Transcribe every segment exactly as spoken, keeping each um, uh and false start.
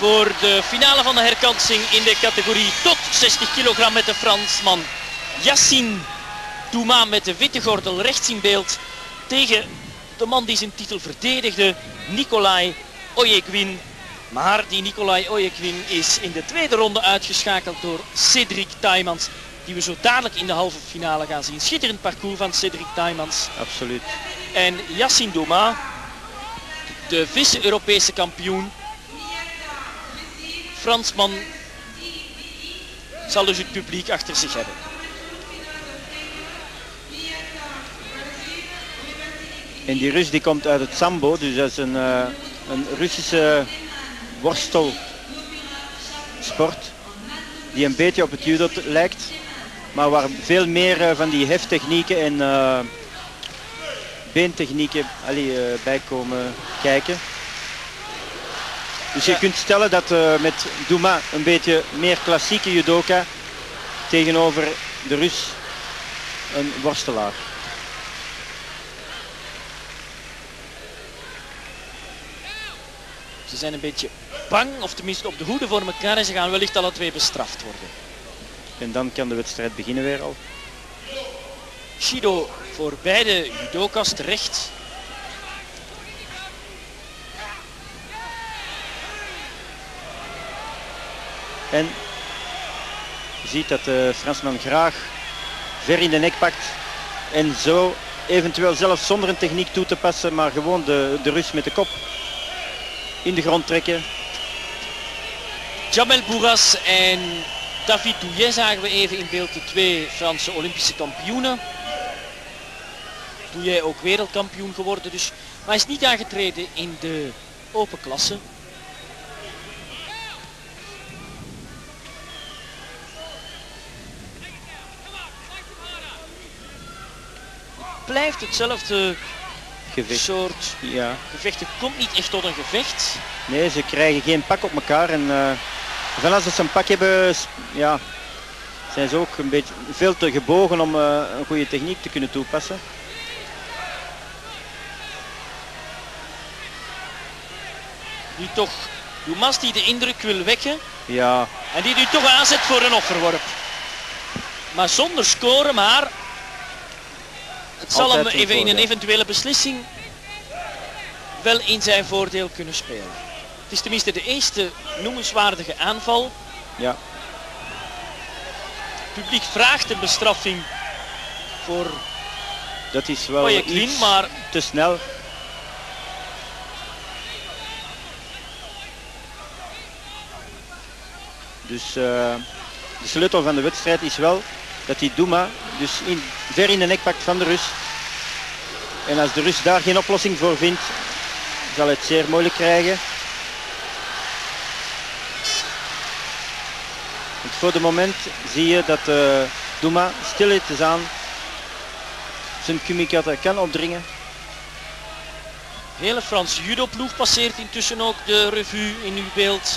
voor de finale van de herkansing in de categorie tot zestig kilogram met de Fransman Yacine Douma met de witte gordel rechts in beeld tegen de man die zijn titel verdedigde, Nickolay Ozhegin. Maar die Nickolay Ozhegin is in de tweede ronde uitgeschakeld door Cédric Taymans, die we zo dadelijk in de halve finale gaan zien. Schitterend parcours van Cédric Taymans. Absoluut. En Yacine Douma, de vice-Europese kampioen, Fransman, zal dus het publiek achter zich hebben. En die Rus die komt uit het sambo, dus dat is een, uh, een Russische worstelsport die een beetje op het judo lijkt, maar waar veel meer uh, van die heftechnieken en uh, beentechnieken allee, uh, bij komen kijken. Dus je ja. kunt stellen dat uh, met Douma een beetje meer klassieke judoka tegenover de Rus een worstelaar. Ze zijn een beetje bang, of tenminste op de hoede voor elkaar, en ze gaan wellicht alle twee bestraft worden. En dan kan de wedstrijd beginnen weer al. Judo voor beide judoka's terecht. En je ziet dat de Fransman graag ver in de nek pakt en zo eventueel zelfs zonder een techniek toe te passen, maar gewoon de, de Rus met de kop in de grond trekken. Jamel Bourras en David Douillet zagen we even in beeld, de twee Franse Olympische kampioenen. Douillet ook wereldkampioen geworden, dus, maar hij is niet aangetreden in de open klasse. Het blijft hetzelfde gevecht. Soort ja. gevecht. Het komt niet echt tot een gevecht. Nee, ze krijgen geen pak op elkaar. En uh, van als ze een pak hebben, ja, zijn ze ook een beetje veel te gebogen om uh, een goede techniek te kunnen toepassen. Nu toch Doumas die de indruk wil wekken. Ja. En die nu toch aanzet voor een offerworp. Maar zonder scoren, maar het zal hem even in een eventuele beslissing wel in zijn voordeel kunnen spelen. Het is tenminste de eerste noemenswaardige aanval. Ja. Het publiek vraagt een bestraffing voor dat is wel Ozhegin, iets maar te snel. Dus uh, de sleutel van de wedstrijd is wel dat die Douma dus in, ver in de nek pakt van de Rus. En als de Rus daar geen oplossing voor vindt, zal het zeer moeilijk krijgen. Want voor de moment zie je dat uh, Douma stilletjes aan zijn kumikata kan opdringen. De hele Franse judoploeg passeert intussen ook de revue in uw beeld.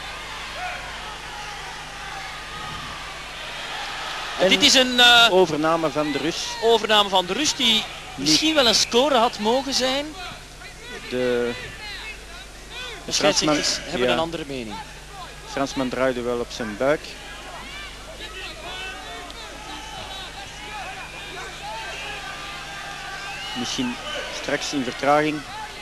En dit is een uh, overname van de Rus. Overname van de Rus die misschien wel een score had mogen zijn. De, de scheidsrechters hebben ja. een andere mening. De Fransman draaide wel op zijn buik. Misschien straks in vertraging.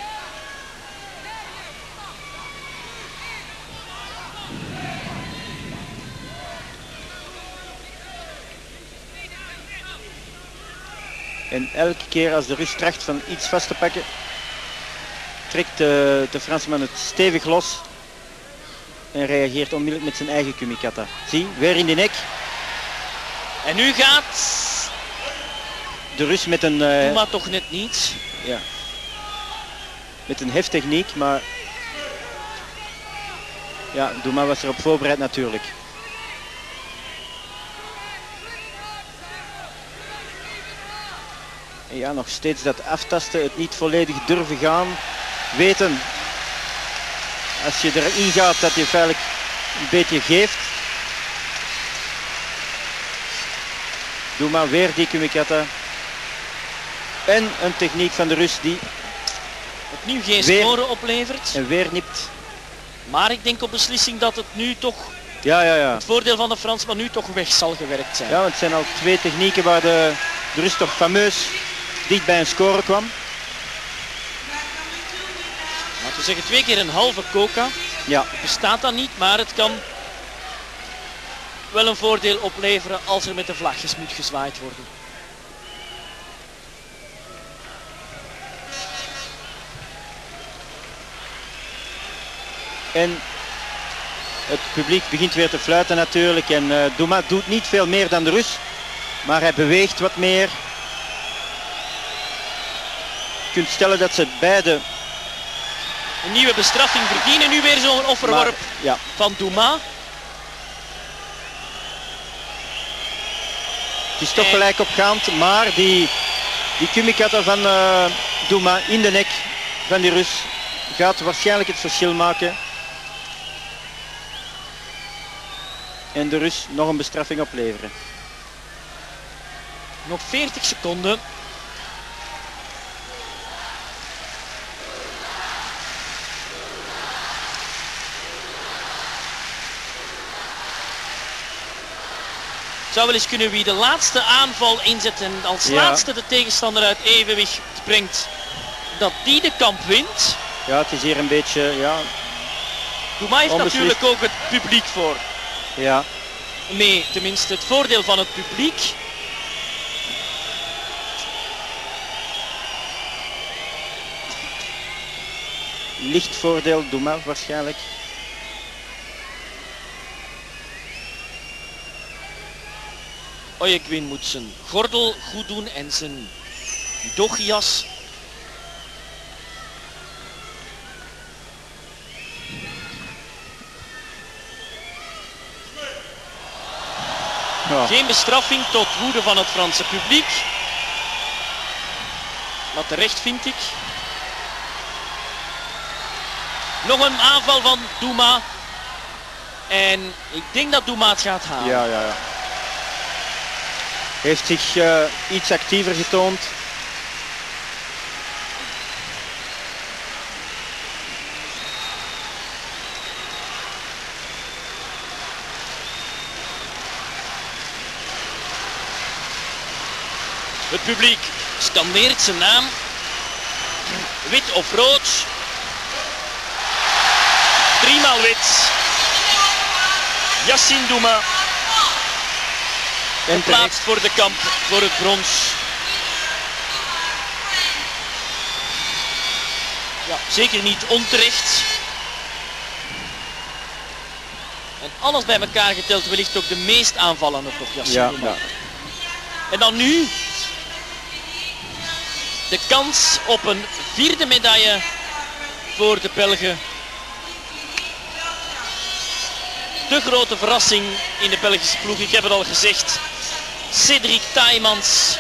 En elke keer als de Rus tracht van iets vast te pakken, trekt de, de Fransman het stevig los en reageert onmiddellijk met zijn eigen kumikata. Zie, weer in de nek. En nu gaat de Rus met een... Uh, Douma toch net niet. Ja. Met een heftechniek, maar ja, Douma was erop voorbereid natuurlijk. En ja, nog steeds dat aftasten, het niet volledig durven gaan, weten als je erin gaat dat je feitelijk een beetje geeft. Douma weer die kumikata. En een techniek van de Rus die opnieuw geen score oplevert. En weer nipt. Maar ik denk op beslissing dat het nu toch, Ja, ja, ja. het voordeel van de Fransman nu toch weg zal gewerkt zijn. Ja, want het zijn al twee technieken waar de, de Rus toch fameus dicht bij een score kwam. Laten we zeggen twee keer een halve coca. Ja. Het bestaat dan niet, maar het kan wel een voordeel opleveren als er met de vlagjes moet gezwaaid worden. En het publiek begint weer te fluiten natuurlijk. En uh, Douma doet niet veel meer dan de Rus. Maar hij beweegt wat meer. Je kunt stellen dat ze beide... Een nieuwe bestraffing verdienen. Nu weer zo'n offerworp maar, ja. van Douma. Het is toch en... gelijk opgaand. Maar die, die kumikata van uh, Douma in de nek van die Rus gaat waarschijnlijk het verschil maken. En de Rus nog een bestraffing opleveren. Nog veertig seconden. Het zou wel eens kunnen wie de laatste aanval inzet en als ja. laatste de tegenstander uit evenwicht brengt, dat die de kamp wint. Ja, het is hier een beetje, ja... Douma heeft onbeslist. natuurlijk ook het publiek voor. Ja. Nee, tenminste het voordeel van het publiek. Licht voordeel Douma waarschijnlijk. Ozhegin moet zijn gordel goed doen en zijn dogjas. Ja. Geen bestraffing tot woede van het Franse publiek. Wat terecht vind ik. Nog een aanval van Douma. En ik denk dat Douma het gaat halen. Ja, ja, ja. Heeft zich uh, iets actiever getoond. Het publiek scandeert zijn naam. Wit of rood. Driemaal wit. Yacine Douma. En plaatst voor de kamp voor het brons. Ja, zeker niet onterecht. En alles bij elkaar geteld wellicht ook de meest aanvallende toch Yacine ja, Douma. ja. En dan nu de kans op een vierde medaille voor de Belgen. De grote verrassing in de Belgische ploeg, ik heb het al gezegd. Cédric Taymans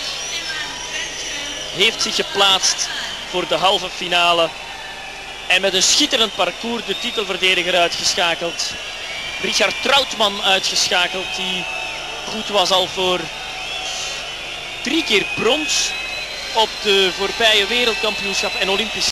heeft zich geplaatst voor de halve finale. En met een schitterend parcours de titelverdediger uitgeschakeld. Richard Trautman uitgeschakeld, die goed was al voor drie keer brons op de voorbije wereldkampioenschap en Olympisch.